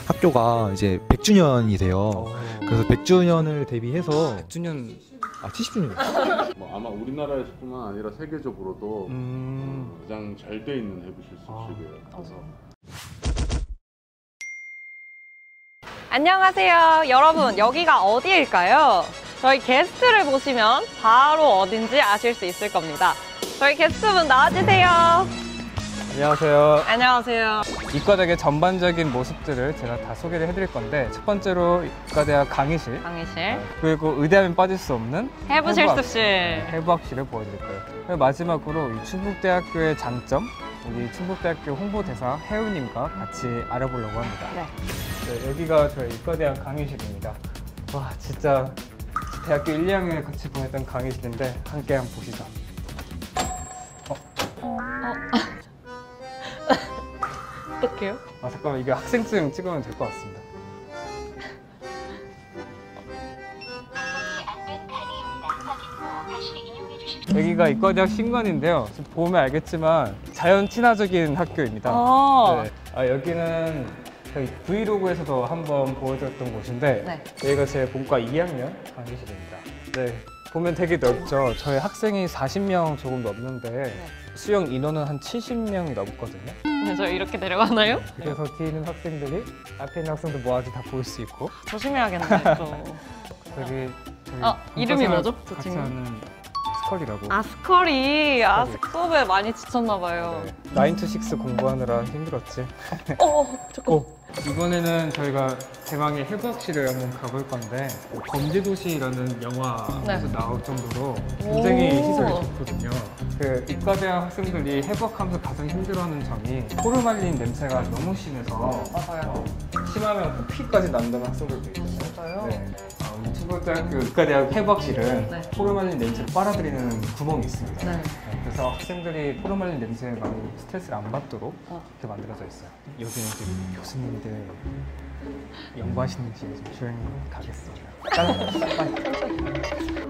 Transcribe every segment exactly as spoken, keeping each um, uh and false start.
학교가 이제 백 주년이 돼요. 그래서 백 주년을 대비해서 백 주년 아 칠십 주년. 뭐 아마 우리나라에서뿐만 아니라 세계적으로도 음... 어, 가장 잘 돼 있는 해부실 습실이에요. 아. 그래서 안녕하세요. 여러분, 여기가 어디일까요? 저희 게스트를 보시면 바로 어딘지 아실 수 있을 겁니다. 저희 게스트분 나와주세요. 안녕하세요. 안녕하세요. 이과대학의 전반적인 모습들을 제가 다 소개를 해드릴 건데, 첫 번째로 이과대학 강의실, 강의실, 그리고 의대하면 빠질 수 없는 해부실 습실, 해부학실을 보여드릴 거예요. 그리고 마지막으로 이 충북대학교의 장점, 우리 충북대학교 홍보대사 혜우님과 같이 알아보려고 합니다. 네. 네, 여기가 저희 이과대학 강의실입니다. 와, 진짜 대학교 일, 이 학년에 같이 보냈던 강의실인데 함께 한번 보시죠. 어? 어? 어떡해요? 아, 잠깐만, 이게 학생증 찍으면 될 것 같습니다. 여기가 이과대학 신관인데요. 지금 보면 알겠지만 자연 친화적인 학교입니다. 아, 네. 아, 여기는 저희 브이로그에서도 한번 보여드렸던 곳인데, 네. 여기가 제 본과 이 학년 강의실입니다. 네, 보면 되게 넓죠. 저희 학생이 사십 명 조금 넘는데 네. 수용 인원은 한 칠십 명이 넘거든요. 근데 저 이렇게 내려가나요? 그래서 뒤에 있는 학생들이 앞에 있는 학생들 뭐하지 다 볼 수 있고. 조심해야겠네, 또. 여기 저희 아, 이름이 본과생활 뭐죠? 저 같이 친구? 하는 스컬이라고. 아, 스컬이. 아, 스컬이. 수업에 많이 지쳤나봐요. 네. 나인 투 식스 공부하느라 힘들었지. 어, 잠깐. 오, 이번에는 저희가 대망의 해부학실을 한번 가볼 건데, 범죄도시라는 영화에서 네. 나올 정도로 굉장히 오. 시설이 좋거든요. 그 이과대학 학생들이 해부학하면서 가장 힘들어하는 점이 포르말린 냄새가 너무 심해서 맞아요. 어, 심하면 코피까지 난다는 학생들도 있잖아요. 맞아요. 네. 아, 우리 충북대학교 이과대학 해부학실은 네. 포르말린 냄새를 빨아들이는 구멍이 있습니다. 네. 네, 그래서 학생들이 포르말린 냄새에 많이 스트레스를 안 받도록 어. 이렇게 만들어져 있어요. 여기는 이제 교수님들 연구하시는 곳이 좀 조용히 가겠습니다. 빨리, 빨리.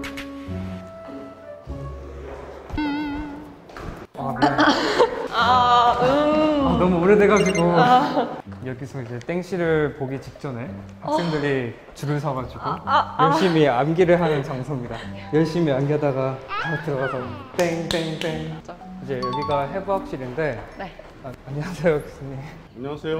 아, 미안해. 아, 음. 아, 너무 오래돼가지고. 여기서 이제 땡씨를 보기 직전에 학생들이 줄을 서가지고 아, 아. 열심히 암기를 하는 장소입니다. 열심히 암기하다가 다 들어가서 땡땡땡. 이제 여기가 해부학실인데, 네. 아, 안녕하세요 교수님. 안녕하세요.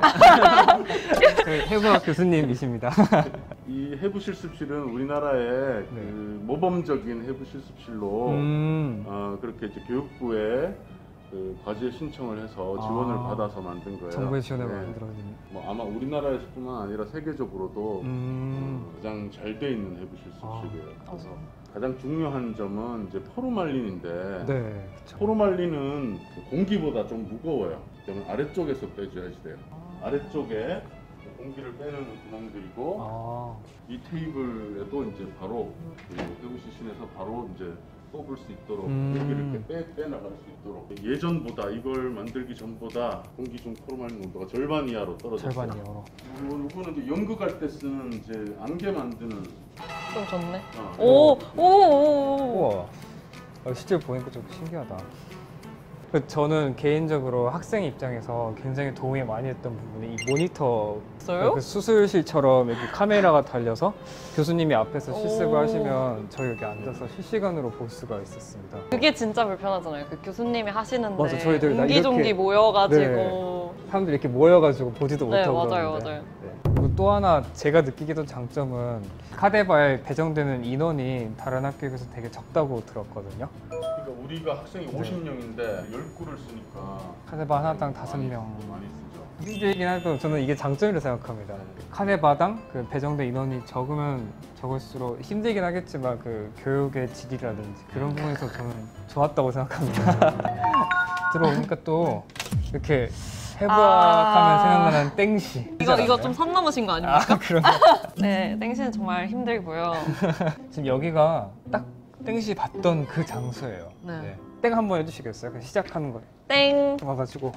저희 해부학 교수님이십니다. 이 해부실습실은 우리나라의 네. 그 모범적인 해부실습실로 음. 어, 그렇게 이제 교육부에 그 과제 신청을 해서 지원을 아, 받아서 만든 거예요. 정부의 지원을 네. 만들어진. 뭐 아마 우리나라에서뿐만 아니라 세계적으로도 음. 어, 가장 잘 돼 있는 해부실습실이에요. 아. 그래서 가장 중요한 점은 이제 포르말린인데, 네. 그쵸. 포르말린은 공기보다 좀 무거워요. 그러면 아래쪽에서 빼줘야지 돼요. 아래쪽에 공기를 빼는 구멍들이고, 아. 이 테이블에도 이제 바로 그 해부실신에서 바로 이제 뽑을 수 있도록 음. 공기를 이렇게 빼, 빼나갈 수 있도록, 예전보다 이걸 만들기 전보다 공기 중 포르말린 온도가 절반 이하로 떨어졌어요. 절반 이하로. 그리고 이거는 이제 연극할 때 쓰는 이제 안개 만드는 좀 좋네. 어, 오, 오, 오, 오. 우와. 아, 실제로 보니까 좀 신기하다. 그 저는 개인적으로 학생 입장에서 굉장히 도움이 많이 됐던 부분이 이 모니터. 있어요? 그 수술실처럼 여기 카메라가 달려서 교수님이 앞에서 실습을 오. 하시면 저희 여기 앉아서 실시간으로 볼 수가 있었습니다. 그게 진짜 불편하잖아요. 그 교수님이 하시는데 맞아, 저희들 나 옹기종기 이렇게- 모여가지고. 사람들이 이렇게 모여가지고 보지도 네, 못하고 맞아요, 그러는데. 맞아요. 네. 그리고 또 하나 제가 느끼기던 장점은 카데바에 배정되는 인원이 다른 학교에 비해서 되게 적다고 들었거든요. 그러니까 우리가 학생이 오십 명인데 열 구를 쓰니까 카데바 하나당 다섯 많이- 명. 많이 쓰죠. 힘들긴 해도 저는 이게 장점이라고 생각합니다. 카데바당 그 배정된 인원이 적으면 적을수록 힘들긴 하겠지만 그 교육의 질이라든지 그런 부분에서 저는 좋았다고 생각합니다. 들어오니까 또 이렇게 해부학하면 아. 생각나는 땡씨. 이거 이거 좀 선 넘으신 거 아닙니까? 아, 그런 네, 땡씨는 정말 힘들고요. 지금 여기가 딱 땡씨 봤던 그 장소예요. 네. 땡 한번 해주시겠어요? 그냥 시작하는 거 땡, 와가지고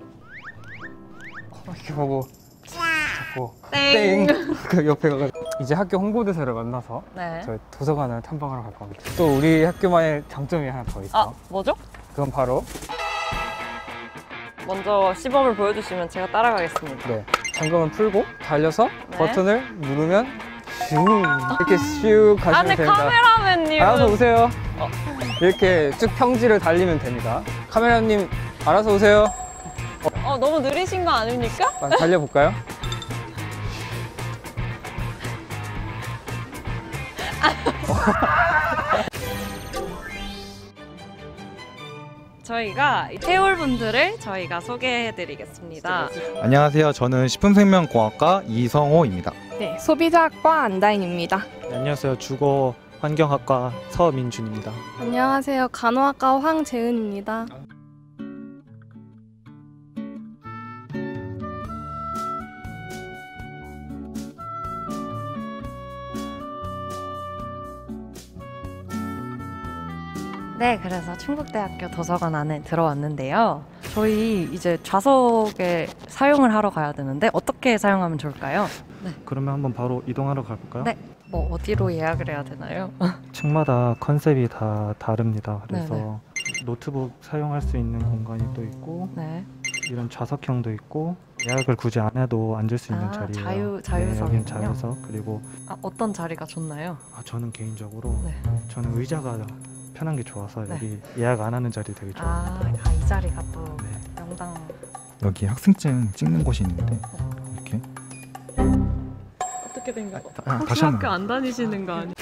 이렇게 보고 잡고 땡. 그 옆에 가가지고 이제 학교 홍보대사를 만나서 네. 저희 도서관을 탐방하러 갈 겁니다. 또 우리 학교만의 장점이 하나 더 있어. 아, 뭐죠? 그건 바로 먼저 시범을 보여주시면 제가 따라가겠습니다. 네. 잠금을 풀고 달려서 네. 버튼을 누르면 슉 이렇게 슉 가시면 아, 근데 됩니다. 카메라맨님. 알아서 오세요. 이렇게 쭉 평지를 달리면 됩니다. 카메라님 알아서 오세요. 어, 너무 느리신 거 아닙니까? 한번 달려볼까요? 저희가 태울분들을 저희가 소개해드리겠습니다. 안녕하세요. 저는 식품생명공학과 이성호입니다. 네, 소비자학과 안다인입니다. 네, 안녕하세요. 주거 환경학과 서민준입니다. 안녕하세요. 간호학과 황재은입니다. 네, 그래서 충북대학교 도서관 안에 들어왔는데요. 저희 이제 좌석에 사용을 하러 가야 되는데 어떻게 사용하면 좋을까요? 그러면 한번 바로 이동하러 가볼까요? 네. 뭐 어디로 예약을 해야 되나요? 층마다 컨셉이 다 다릅니다. 그래서 네네. 노트북 사용할 수 있는 공간이 또 있고 네. 이런 좌석형도 있고 예약을 굳이 안 해도 앉을 수 있는 아, 자리예요. 자유- 네, 자유석이군요. 여긴 자유석. 그리고 아, 어떤 자리가 좋나요? 아, 저는 개인적으로 네. 저는 의자가 편한 게 좋아서 네. 여기 예약 안 하는 자리 되게 좋아요. 아, 아, 이 자리가 또 네. 명당. 여기 학생증 찍는 곳이 있는데 이렇게 어떻게 된 거예요? 아, 혹시 다시 학교 한번. 안 다니시는 거 아니에요?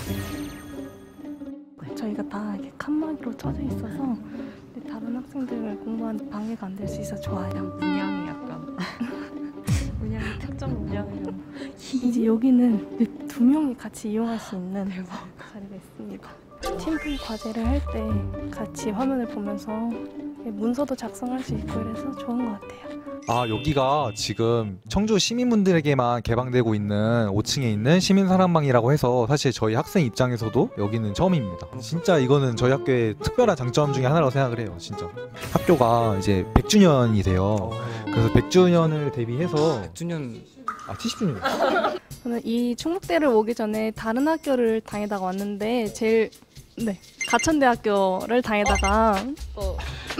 저희가 다 이렇게 칸막이로 쳐져 있어서 다른 학생들 공부하는 방해가 안 될 수 있어 좋아요. 문양이 약간 문양이 특정 문양이요. 이제 여기는 두 명이 같이 이용할 수 있는 자리가 있습니다. 팀플 과제를 할 때 같이 화면을 보면서 문서도 작성할 수 있고 그래서 좋은 것 같아요. 아, 여기가 지금 청주 시민분들에게만 개방되고 있는 오 층에 있는 시민사랑방이라고 해서 사실 저희 학생 입장에서도 여기는 처음입니다. 진짜 이거는 저희 학교의 특별한 장점 중에 하나라고 생각을 해요. 진짜 학교가 이제 백 주년이세요. 그래서 백 주년을 대비해서 백 주년 아 칠십 주년 저는 이 충북대를 오기 전에 다른 학교를 다니다가 왔는데 제일 네 가천대학교를 다니다가 또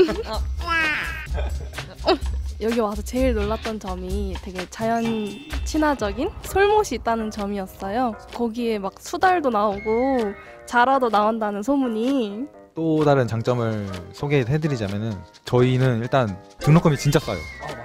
여기 와서 제일 놀랐던 점이 되게 자연 친화적인 솔못이 있다는 점이었어요. 거기에 막 수달도 나오고 자라도 나온다는 소문이. 또 다른 장점을 소개해드리자면은 저희는 일단 등록금이 진짜 싸요.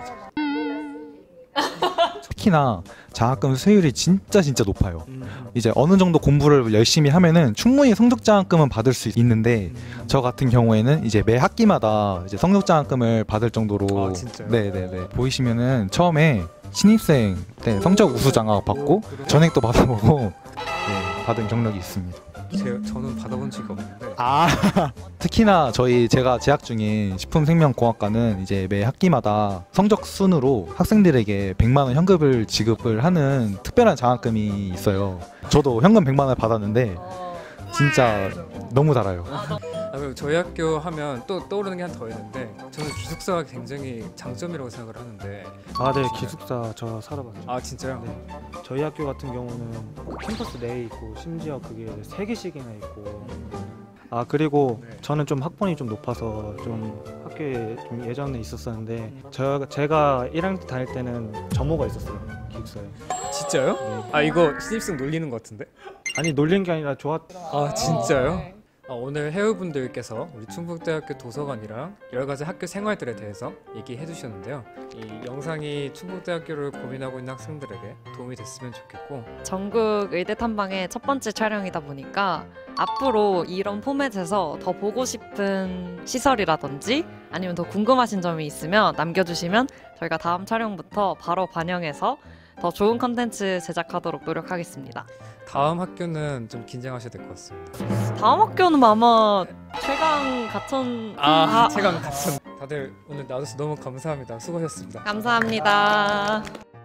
특히나 장학금 수혜율이 진짜 진짜 높아요. 이제 어느 정도 공부를 열심히 하면은 충분히 성적 장학금은 받을 수 있는데 저 같은 경우에는 이제 매 학기마다 이제 성적 장학금을 받을 정도로 아, 진짜요? 네네네 보이시면은 처음에 신입생 때 성적 우수 장학 받고 그래요? 전액도 받아보고 네, 받은 경력이 있습니다. 제, 저는 받아본 적이 없는데 아 특히나 저희 제가 재학 중인 식품생명공학과는 이제 매 학기마다 성적 순으로 학생들에게 백만 원 현금을 지급을 하는 특별한 장학금이 있어요. 저도 현금 백만 원 받았는데 진짜 너무 달아요. 아, 그리고 저희 학교 하면 또 떠오르는 게 하나 더 있는데 저는 기숙사가 굉장히 장점이라고 생각을 하는데 아, 네. 기숙사 저 살아봤죠. 아 진짜요? 네. 저희 학교 같은 경우는 캠퍼스 내에 있고 심지어 그게 세 개씩이나 있고 아 그리고 네. 저는 좀 학번이 좀 높아서 좀 학교에 좀 예전에 있었었는데 저, 제가 일 학년 때 다닐 때는 점호가 있었어요 기숙사에. 진짜요? 네. 아 이거 신입생 놀리는 것 같은데? 아니 놀린 게 아니라 좋았. 아 진짜요? 아, 오늘 해외분들께서 우리 충북대학교 도서관이랑 여러 가지 학교 생활들에 대해서 얘기해 주셨는데요. 이 영상이 충북대학교를 고민하고 있는 학생들에게 도움이 됐으면 좋겠고 전국 의대 탐방의 첫 번째 촬영이다 보니까 앞으로 이런 포맷에서 더 보고 싶은 시설이라든지 아니면 더 궁금하신 점이 있으면 남겨주시면 저희가 다음 촬영부터 바로 반영해서 더 좋은 컨텐츠 제작하도록 노력하겠습니다. 다음 학교는 좀 긴장하셔야 될 것 같습니다. 다음 학교는 아마 최강 가천 아, 최강 가천. 다들 오늘 나와주셔서 너무 감사합니다. 수고하셨습니다. 감사합니다.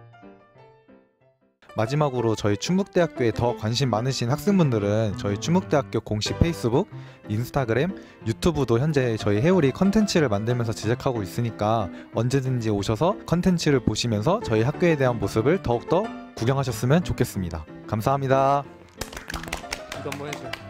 마지막으로 저희 충북대학교에 더 관심 많으신 학생분들은 저희 충북대학교 공식 페이스북, 인스타그램, 유튜브도 현재 저희 해오리 컨텐츠를 만들면서 제작하고 있으니까 언제든지 오셔서 컨텐츠를 보시면서 저희 학교에 대한 모습을 더욱더 구경하셨으면 좋겠습니다. 감사합니다. 이거 한번 해줘요.